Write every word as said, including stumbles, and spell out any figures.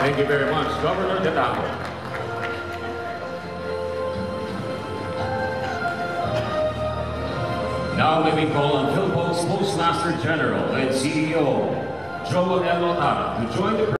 Thank you very much, Governor Gatao. Now let me call on Philpo's Postmaster General and C E O, Joe L. Otara, to join the